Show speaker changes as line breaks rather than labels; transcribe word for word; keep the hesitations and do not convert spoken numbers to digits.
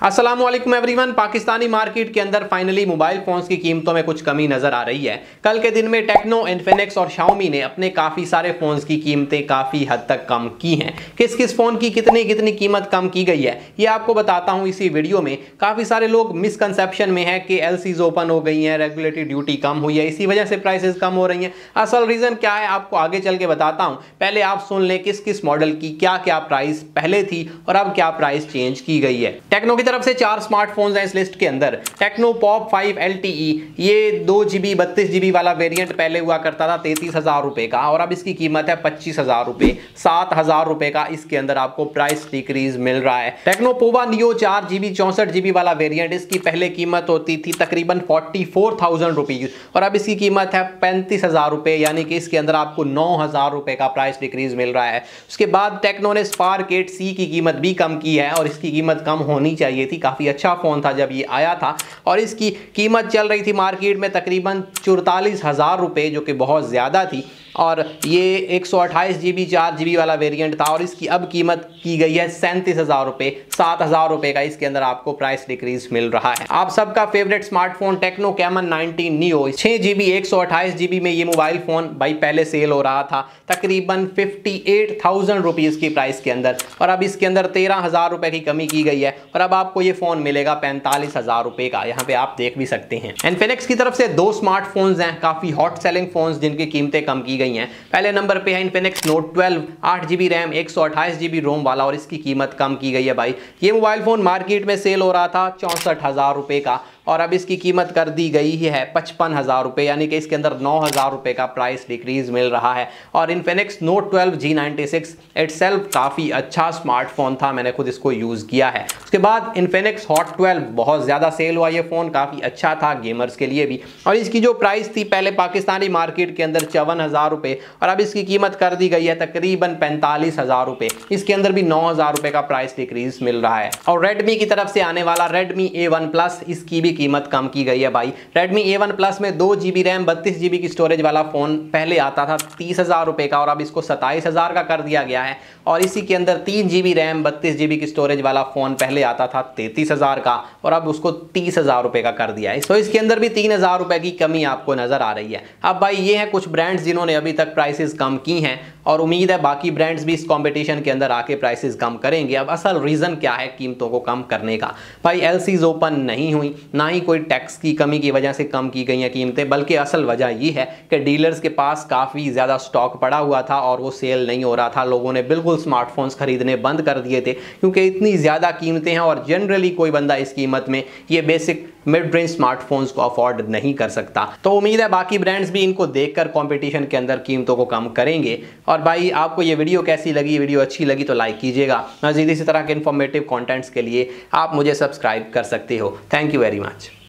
अस्सलामुअलैकुम everyone. Pakistani market के अंदर फाइनली मोबाइल फोन्स की कीमतों में कुछ कमी नजर आ रही है। कल के दिन में टेक्नो, इन्फिनिक्स और शाओमी ने अपने काफी सारे फोन्स की कीमतें काफी हद तक कम की हैं। किस किस फोन की कितनी कितनी कीमत कम की गई है ये आपको बताता हूं इसी वीडियो में। काफी सारे लोग मिसकंसेप्शन में है कि एलसीज ओपन हो गई हैं, रेगुलेटरी ड्यूटी कम हुई है, इसी वजह से प्राइसेस कम हो रही हैं। असल रीजन क्या है आपको आगे चल के बताता हूं। पहले आप सुन लें किस किस मॉडल की क्या क्या प्राइस पहले थी और अब क्या प्राइस चेंज की गई है। टेक्नो की तरफ से चार स्मार्टफोन्स हैं इस लिस्ट के अंदर। Tecno Pop five L T E, ये दो जीबी बत्तीस जीबी वाला वेरिएंट पहले हुआ करता था तैतीस हजार रुपए का और अब इसकी कीमत है पच्चीस हजार रुपए। सात हजार रुपए का इसके अंदर आपको प्राइस डिक्रीज मिल रहा है। टेक्नो पोवा नियो चार जीबी चौसठ जीबी वाला वेरिएंट, इसकी पहले कीमत होती थी तकरीबन फोर्टी फोर थाउजेंड रुपीज और अब इसकी कीमत है पैंतीस हजार रुपए, यानी कि इसके अंदर आपको नौ हजार रुपए का प्राइस डिक्रीज मिल रहा है। उसके बाद टेक्नो ने स्पार्क एट सी की कीमत भी कम की है और इसकी कीमत कम होनी चाहिए थी। काफी अच्छा फोन था जब ये आया था और इसकी कीमत चल रही थी मार्केट में तकरीबन चौतालीस हजार रुपए, जो कि बहुत ज्यादा थी। और ये एक सौ अट्ठाईस जीबी चार जीबी वाला वेरिएंट था और इसकी अब कीमत की गई है सैंतीस हजार रुपए। सात हजार रुपए का इसके अंदर आपको प्राइस डिक्रीज मिल रहा है। आप सबका favourite smartphone Tecno Camon nineteen Neo छह जीबी एक सौ अट्ठाईस जीबी में ये मोबाइल फोन भाई पहले सेल हो रहा था तकरीबन फिफ्टी एट थाउजेंड रुपीज की प्राइस के अंदर और अब इसके अंदर तेरह हजार रुपए की कमी की गई है और अब आपको ये फोन मिलेगा पैंतालीस हजार रुपए का। यहाँ पे आप देख भी सकते हैं। इन्फिनिक्स की तरफ से दो स्मार्टफोन्स हैं काफी हॉट सेलिंग फोन्स जिनकी कीमतें कम की गई हैं। पहले नंबर पे है इन्फिनिक्स नोट ट्वेल्व आठ जीबी रैम एक सौ अट्ठाईस जीबी रोम वाला और इसकी कीमत कम की गई है भाई। ये मोबाइल फोन मार्केट में सेल हो रहा था चौंसठ हजार रुपए का और अब इसकी कीमत कर दी गई है पचपन हजार रुपए, यानी कि इसके अंदर नौ हजार रुपए का प्राइस डिक्रीज मिल रहा है। और Infinix Note twelve G ninety six itself काफी अच्छा स्मार्टफोन था, मैंने खुद इसको यूज किया है। उसके बाद इन्फिनिक्स हॉट ट्वेल्व बहुत ज्यादा सेल हुआ, ये फोन काफी अच्छा था गेमर्स के लिए भी और इसकी जो प्राइस थी पहले पाकिस्तानी मार्केट के अंदर चौवन हजार रुपए और अब इसकी कीमत कर दी गई है तकरीबन पैंतालीस हजार रुपए। इसके अंदर भी नौ हजार रुपए का प्राइस डिक्रीज मिल रहा है। और रेडमी की तरफ से आने वाला रेडमी ए वन प्लस, इसकी भी कीमत कम की गई है भाई। रेडमी ए वन प्लस में दो जीबी रैम बत्तीस जीबी की स्टोरेज वाला फोन पहले आता था तीस हजार रुपए का और अब इसको सत्ताईस हजार का कर दिया गया है और इसी के अंदर तीन जीबी रैम बत्तीस जीबी की स्टोरेज वाला फोन पहले आता था तैतीस हजार का और अब उसको तीस हजार रुपए का कर दिया है। तो इसके अंदर भी तीन हजार रुपए की कमी आपको नजर आ रही है। अब भाई ये है कुछ ब्रांड्स जिन्होंने अभी तक प्राइसेस कम की हैं और उम्मीद है बाकी ब्रांड्स भी इस कंपटीशन के अंदर आके प्राइसेस कम करेंगे। अब असल रीजन क्या है कीमतों को कम करने का? भाई एलसीज ओपन नहीं हुई, ना ही कोई टैक्स की कमी की वजह से कम की गई हैं कीमतें, बल्कि असल वजह ये है कि डीलर्स के पास काफ़ी ज़्यादा स्टॉक पड़ा हुआ था और वो सेल नहीं हो रहा था। लोगों ने बिल्कुल स्मार्टफोन्स खरीदने बंद कर दिए थे क्योंकि इतनी ज़्यादा कीमतें हैं और जनरली कोई बंदा इस कीमत में ये बेसिक मिड रेंज स्मार्टफोन्स को अफोर्ड नहीं कर सकता। तो उम्मीद है बाकी ब्रांड्स भी इनको देखकर कंपटीशन के अंदर कीमतों को कम करेंगे। और भाई आपको ये वीडियो कैसी लगी? वीडियो अच्छी लगी तो लाइक कीजिएगा। मज़ीद इसी तरह के इन्फॉर्मेटिव कंटेंट्स के लिए आप मुझे सब्सक्राइब कर सकते हो। Thank you very much.